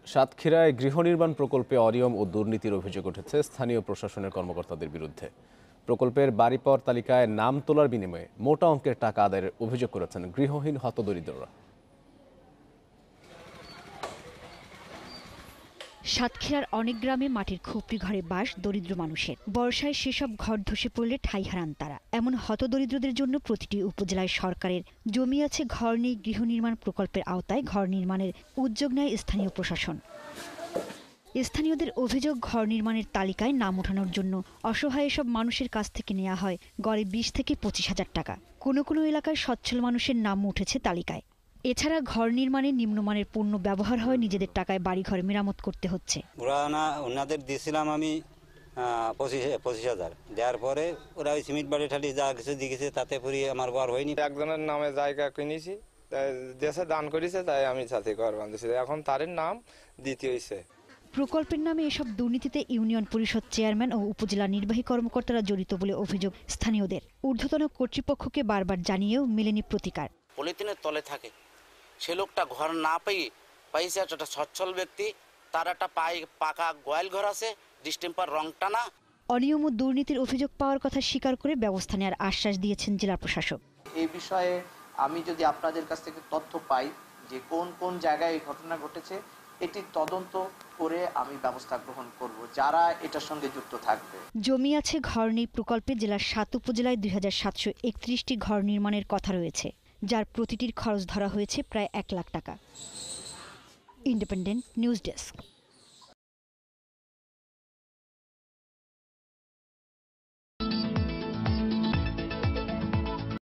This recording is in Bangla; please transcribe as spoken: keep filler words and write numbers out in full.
সাতক্ষীরায় গৃহ নির্মাণ প্রকল্পে অনিয়ম ও দুর্নীতির অভিযোগ উঠেছে স্থানীয় প্রশাসনের কর্মকর্তাদের বিরুদ্ধে। প্রকল্পের বাড়িপর তালিকায় নাম তোলার বিনিময়ে মোটা অঙ্কের টাকা আদায়ের অভিযোগ করেছেন গৃহহীন হতদরিদ্ররা। সাতক্ষীরার অনেক গ্রামে মাটির খুপড়ি ঘরে বাস দরিদ্র মানুষের। বর্ষায় সেসব ঘর ধসে পড়লে ঠাঁই হারান তারা। এমন হতদরিদ্রদের জন্য প্রতিটি উপজেলায় সরকারের জমি আছে ঘর নেই গৃহ নির্মাণ প্রকল্পের আওতায় ঘর নির্মাণের উদ্যোগ নেয় স্থানীয় প্রশাসন। স্থানীয়দের অভিযোগ, ঘর নির্মাণের তালিকায় নাম ওঠানোর জন্য অসহায় এসব মানুষের কাছ থেকে নেওয়া হয় গড়ে বিশ থেকে পঁচিশ হাজার টাকা। কোনো কোনো এলাকায় সচ্ছল মানুষের নাম উঠেছে তালিকায়। এছাড়া ঘর নির্মাণে নিম্নমানের পণ্য ব্যবহার হয়, নিজেদের টাকায় বাড়িঘর মেরামত করতে হচ্ছে। ওনাদের দিয়েছিলাম আমি পঁচিশ পঁচিশ হাজার দেওয়ার পরে ওরা ওই সিমেন্ট বাড়ি ঠালি যা কিছু দিয়েছে তাতে পুরি আমার ঘর হয়নি। একজনের নামে জায়গা কিনেছি, দেশে দান করেছে, তাই আমি সাথে ঘর বাঁধেছি, এখন তার নাম দিতে হয়েছে। প্রকল্পের নামে এসব দুর্নীতিতে ইউনিয়ন পরিষদ চেয়ারম্যান ও উপজেলা নির্বাহী কর্মকর্তারা জড়িত বলে অভিযোগ স্থানীয়দের। ঊর্ধ্বতন কর্তৃপক্ষকে বারবার জানিয়েও মেলেনি প্রতিকার। পলিথিনের তলে থাকে, সে লোকটা ঘর না পেয়ে পাইছে একটা সচ্ছল ব্যক্তি, তার একটা পাই পাকা গোয়াল ঘর আছে, ডিস্টেম্পার রং টানা। অনিয়ম ও দুর্নীতির অভিযোগ পাওয়ার কথা স্বীকার করে ব্যবস্থা নেওয়ার আশ্বাস দিয়েছেন জেলা প্রশাসক। এই বিষয়ে আমি যদি আপনাদের কাছ থেকে তথ্য পাই যে কোন কোন জায়গায় এই ঘটনা ঘটেছে, এটি তদন্ত করে আমি ব্যবস্থা গ্রহণ করব যারা এটার সঙ্গে যুক্ত থাকবে। জমি আছে ঘর নেই প্রকল্পে জেলার সাত উপজেলায় দুই হাজার সাতশো একত্রিশটি ঘর নির্মাণের কথা রয়েছে, যার প্রতিটির খরচ ধরা হয়েছে প্রায় এক লাখ টাকা। Independent news desk.